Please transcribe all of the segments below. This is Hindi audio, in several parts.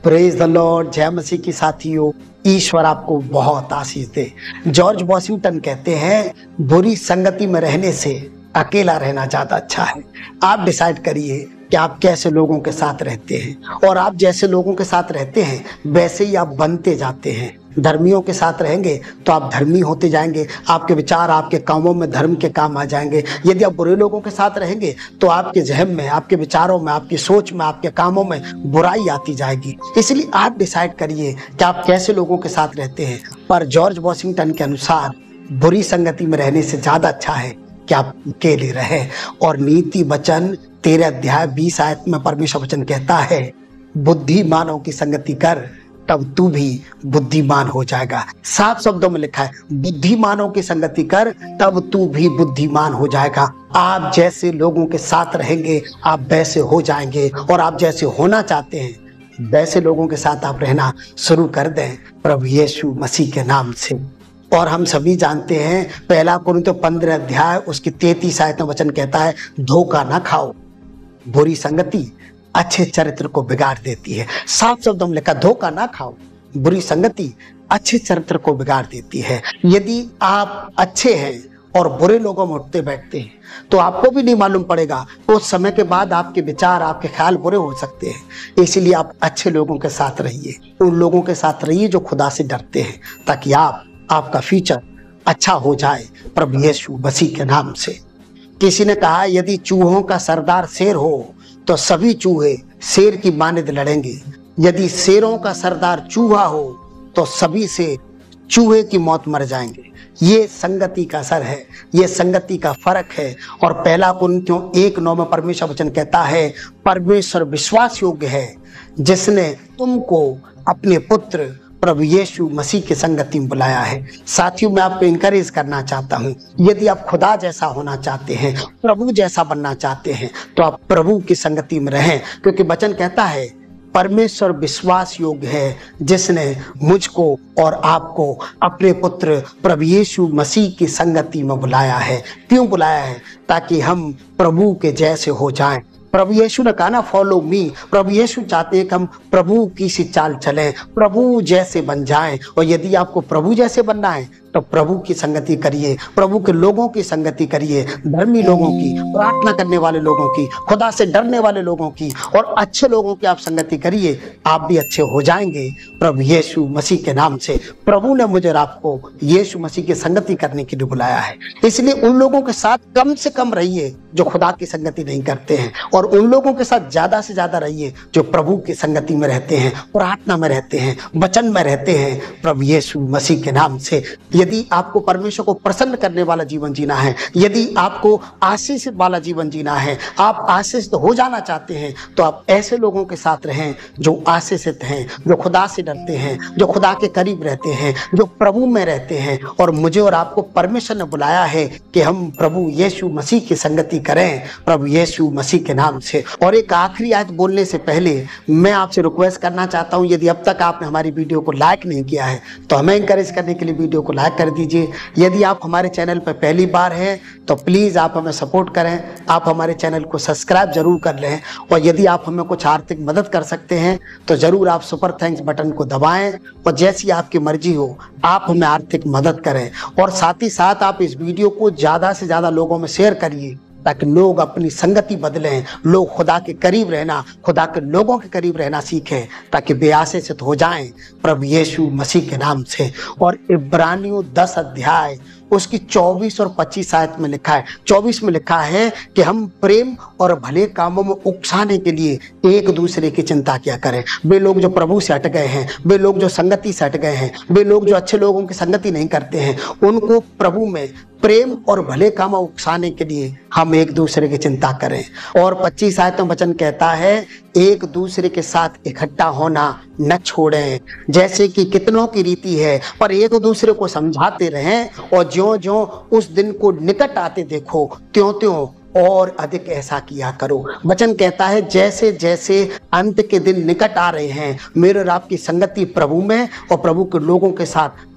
Praise the Lord. जय मसीह की साथियों, ईश्वर आपको बहुत आशीष दे। जॉर्ज वॉशिंगटन कहते हैं, बुरी संगति में रहने से अकेला रहना ज्यादा अच्छा है। आप डिसाइड करिए कि आप कैसे लोगों के साथ रहते हैं, और आप जैसे लोगों के साथ रहते हैं वैसे ही आप बनते जाते हैं। धर्मियों के साथ रहेंगे तो आप धर्मी होते जाएंगे, आपके विचार आपके कामों में धर्म के काम आ जाएंगे। यदि आप बुरे लोगों के साथ रहेंगे तो आपके जहन में, आपके विचारों में, आपकी सोच में, आपके कामों में बुराई आती जाएगी। इसलिए आप डिसाइड करिए कि आप कैसे लोगों के साथ रहते हैं। पर जॉर्ज वॉशिंगटन के अनुसार बुरी संगति में रहने से ज्यादा अच्छा है कि आप अकेले रहे। और नीति वचन 13 अध्याय 20 आयत में परमेश्वर वचन कहता है, बुद्धिमानों की संगति कर तब तू भी बुद्धिमान हो जाएगा। साफ शब्दों में लिखा है, बुद्धिमानों की संगति कर तब तू भी बुद्धिमान हो जाएगा। आप जैसे लोगों के साथ रहेंगे आप वैसे हो जाएंगे, और आप जैसे होना चाहते हैं वैसे लोगों के साथ आप रहना शुरू कर दें प्रभु यीशु मसीह के नाम से। और हम सभी जानते हैं, पहला कुरिन्थियों 15 अध्याय उसकी 33 आयत में वचन कहता है, धोखा ना खाओ, बुरी संगति अच्छे चरित्र को बिगाड़ देती है। साफ शब्दों में लिखा, धोखा ना खाओ, बुरी संगति अच्छे चरित्र को बिगाड़ देती है। यदि आप अच्छे हैं और बुरे लोगों में उठते बैठते हैं तो आपको भी नहीं मालूम पड़ेगा, उस समय के बाद आपके विचार, आपके ख्याल बुरे हो सकते हैं। इसलिए आप अच्छे लोगों के साथ रहिए, उन लोगों के साथ रहिए जो खुदा से डरते हैं, ताकि आपका फ्यूचर अच्छा हो जाए प्रभु यीशु मसीह के नाम से। किसी ने कहा, यदि चूहों का सरदार शेर हो तो सभी चूहे शेर की मानद लड़ेंगे। यदि शेरों का सरदार चूहा हो तो सभी से चूहे की मौत मर जाएंगे। ये संगति का असर है, ये संगति का फर्क है। और पहला कुरिन्थियों 1:9 में परमेश्वर वचन कहता है, परमेश्वर विश्वास योग्य है जिसने तुमको अपने पुत्र प्रभु यीशु मसीह की संगति में बुलाया है। साथियों, मैं आपको इंकरेज करना चाहता हूँ, यदि आप खुदा जैसा होना चाहते हैं, प्रभु जैसा बनना चाहते हैं, तो आप प्रभु की संगति में रहें। क्योंकि वचन कहता है, परमेश्वर विश्वास योग्य है जिसने मुझको और आपको अपने पुत्र प्रभु यीशु मसीह की संगति में बुलाया है। क्यों बुलाया है? ताकि हम प्रभु के जैसे हो जाएं। प्रभु यीशु ने कहा ना, फॉलो मी। प्रभु यीशु चाहते हैं कि हम प्रभु की सी चाल चलें, प्रभु जैसे बन जाएं। और यदि आपको प्रभु जैसे बनना है तो प्रभु की संगति करिए, प्रभु के लोगों की संगति करिए, धर्मी लोगों की, प्रार्थना करने वाले लोगों की, खुदा से डरने वाले लोगों की, और अच्छे लोगों की आप संगति करिए। आप भी अच्छे हो जाएंगे प्रभु यीशु मसीह के नाम से। प्रभु ने मुझे और आपको यीशु मसीह की संगति करने के लिए बुलाया है। इसलिए उन लोगों के साथ कम से कम रहिए जो खुदा की संगति नहीं करते हैं, और उन लोगों के साथ ज्यादा से ज्यादा रहिए जो प्रभु की संगति में रहते हैं, प्रार्थना में रहते हैं, वचन में रहते हैं प्रभु यीशु मसीह के नाम से। यदि आपको परमेश्वर को प्रसन्न करने वाला जीवन जीना है, यदि आपको आशीषित वाला जीवन जीना है, आप आशीषित हो जाना चाहते हैं, तो आप ऐसे लोगों के साथ रहें जो आशीषित हैं, जो खुदा से डरते हैं, जो खुदा के करीब रहते हैं, जो प्रभु में रहते हैं। और मुझे और आपको परमेश्वर ने बुलाया है कि हम प्रभु यीशु मसीह की संगति करें प्रभु यीशु मसीह के नाम से। और एक आखिरी आयत बोलने से पहले मैं आपसे रिक्वेस्ट करना चाहता हूं, यदि अब तक आपने हमारी वीडियो को लाइक नहीं किया है तो हमें इंकरेज करने के लिए वीडियो को लाइक कर दीजिए। यदि आप हमारे चैनल पर पहली बार हैं तो प्लीज आप हमें सपोर्ट करें, आप हमारे चैनल को सब्सक्राइब जरूर कर लें। और यदि आप हमें कुछ आर्थिक मदद कर सकते हैं तो जरूर आप सुपर थैंक्स बटन को दबाएं, और जैसी आपकी मर्जी हो आप हमें आर्थिक मदद करें। और साथ ही साथ आप इस वीडियो को ज्यादा से ज्यादा लोगों में शेयर करिए, ताकि लोग अपनी संगति बदलें, लोग खुदा के करीब रहना, खुदा के लोगों के करीब रहना सीखें, ताकि बेआशीषित हो जाएं प्रभु यीशु मसीह के नाम से। और इब्रानियों 10 अध्याय उसकी 24 और 25 आयत में लिखा है, 24 में लिखा है कि हम प्रेम और भले कामों में उकसाने के लिए एक दूसरे की चिंता किया करें। वे लोग जो प्रभु से हट गए हैं, वे लोग जो संगति से हट गए हैं, वे लोग जो अच्छे लोगों की संगति नहीं करते हैं, उनको प्रभु में प्रेम और भले काम उकसाने के लिए हम एक दूसरे की चिंता करें। और 25 आयत में वचन कहता है, एक दूसरे के साथ इकट्ठा होना न छोड़ें, जैसे कि कितनों की रीति है, पर एक दूसरे को समझाते रहें, और ज्यों ज्यों उस दिन को निकट आते देखो त्यों त्यों और अधिक ऐसा किया करो। वचन कहता है, जैसे जैसे अंत के दिन निकट आ रहे हैं, मेरे और आपकी संगति प्रभु में और प्रभु के लोगों के साथ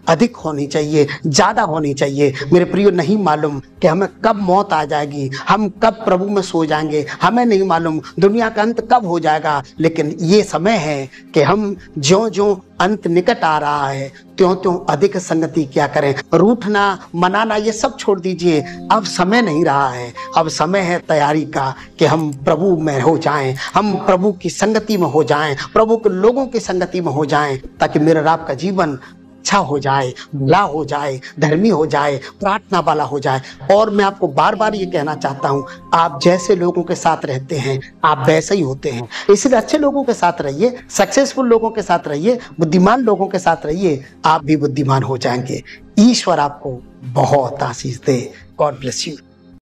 अधिक होनी चाहिए, ज्यादा होनी चाहिए। मेरे प्रियो, नहीं मालूम कि हमें कब मौत आ जाएगी, हम कब प्रभु में सो जाएंगे, हमें नहीं मालूम दुनिया का अंत कब हो जाएगा। लेकिन ये समय है कि हम ज्यों ज्यों अंत निकट आ रहा है त्यों त्यों अधिक संगति क्या करें। रूठना मनाना ये सब छोड़ दीजिए, अब समय नहीं रहा है, अब समय है तैयारी का कि हम प्रभु में हो जाएं, हम प्रभु की संगति में हो जाएं, प्रभु के लोगों की संगति में हो जाएं, ताकि मेरे आपका जीवन अच्छा हो जाए, भला हो जाए, धर्मी हो जाए, प्रार्थना वाला हो जाए। और मैं आपको बार बार ये कहना चाहता हूँ, आप जैसे लोगों के साथ रहते हैं आप वैसे ही होते हैं। इसलिए अच्छे लोगों के साथ रहिए, सक्सेसफुल लोगों के साथ रहिए, बुद्धिमान लोगों के साथ रहिए, आप भी बुद्धिमान हो जाएंगे। ईश्वर आपको बहुत आशीष दे। God bless you.